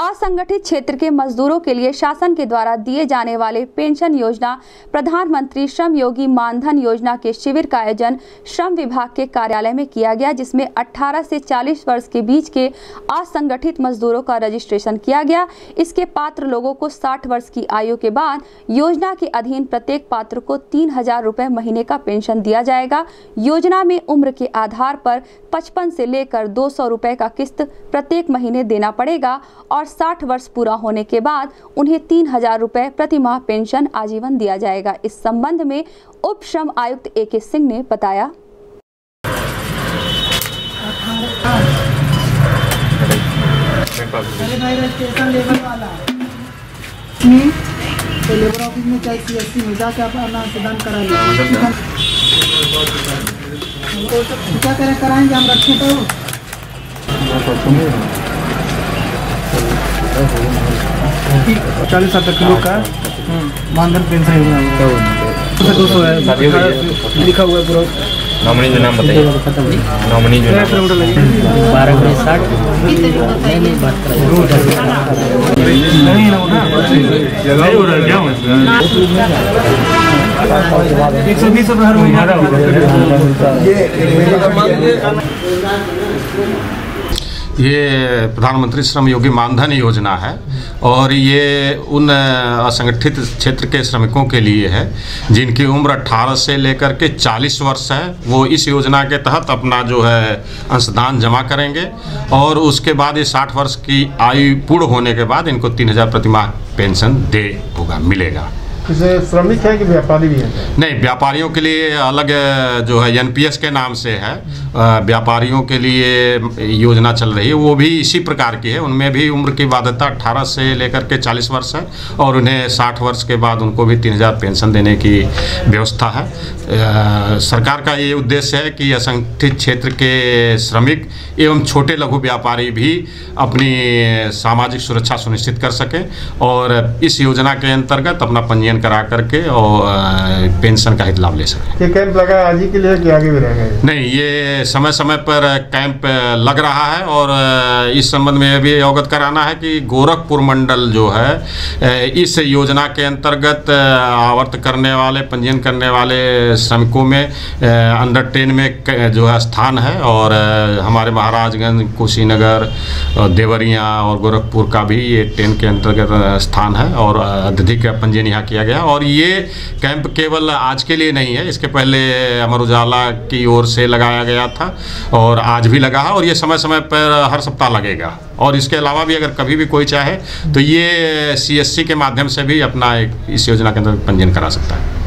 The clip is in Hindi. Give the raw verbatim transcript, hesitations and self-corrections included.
असंगठित क्षेत्र के मजदूरों के लिए शासन के द्वारा दिए जाने वाले पेंशन योजना प्रधानमंत्री श्रम योगी मानधन योजना के शिविर का आयोजन श्रम विभाग के कार्यालय में किया गया, जिसमें अठारह से चालीस वर्ष के बीच के असंगठित मजदूरों का रजिस्ट्रेशन किया गया। इसके पात्र लोगों को साठ वर्ष की आयु के बाद योजना के अधीन प्रत्येक पात्र को तीन हजार रुपए महीने का पेंशन दिया जाएगा। योजना में उम्र के आधार पर पचपन से लेकर दो सौ रुपए का किस्त प्रत्येक महीने देना पड़ेगा और साठ वर्ष पूरा होने के बाद उन्हें तीन हजार रुपए प्रति माह पेंशन आजीवन दिया जाएगा। इस संबंध में उप श्रम आयुक्त ए के सिंह ने बताया। तो लेबर ऑफिस में चाहे सी एस सी में जाकर अपना प्रदान करा लें। क्या करें कराएंगे हम रखें तो चालीस हजार किलो का मानधन पेंशन दो सौ है लिखा हुआ है पूरा। नॉमिनी जो नाम बताइए। नॉमिनी जो बारह बजे साठ एक सौ बीस हर महीना। ये प्रधानमंत्री श्रम योगी मानधन योजना है और ये उन असंगठित क्षेत्र के श्रमिकों के लिए है जिनकी उम्र अठारह से लेकर के चालीस वर्ष है। वो इस योजना के तहत अपना जो है अंशदान जमा करेंगे और उसके बाद ये साठ वर्ष की आयु पूर्ण होने के बाद इनको तीन हजार प्रति माह पेंशन दे होगा मिलेगा। श्रमिक है कि व्यापारी भी है? नहीं, व्यापारियों के लिए अलग जो है एन पी एस के नाम से है। व्यापारियों के लिए योजना चल रही है, वो भी इसी प्रकार की है। उनमें भी उम्र की बाध्यता अठारह से लेकर के चालीस वर्ष है और उन्हें साठ वर्ष के बाद उनको भी तीन हजार पेंशन देने की व्यवस्था है। सरकार का ये उद्देश्य है कि असंगठित क्षेत्र के श्रमिक एवं छोटे लघु व्यापारी भी अपनी सामाजिक सुरक्षा सुनिश्चित कर सकें और इस योजना के अंतर्गत अपना पंजीयन करा करके और पेंशन का हित लाभ ले सकें। ये कैंप लगा है आज ही के लिए कि आगे भी रहेगा? नहीं, ये समय समय पर कैंप लग रहा है और इस संबंध में भी अवगत कराना है कि गोरखपुर मंडल जो है इस योजना के अंतर्गत आवर्त करने वाले पंजीयन करने वाले श्रमिकों में अंडर टेन में जो है स्थान है और हमारे महाराजगंज, कुशीनगर, देवरिया और गोरखपुर का भी ये टेन के अंतर्गत स्थान है और अत्यधिक पंजीयन यहाँ किया गया। और ये कैंप केवल आज के लिए नहीं है, इसके पहले अमर उजाला की ओर से लगाया गया था और आज भी लगा है और ये समय समय पर हर सप्ताह लगेगा। और इसके अलावा भी अगर कभी भी कोई चाहे तो ये सी एस सी के माध्यम से भी अपना इस योजना के अंदर पंजीयन करा सकता है।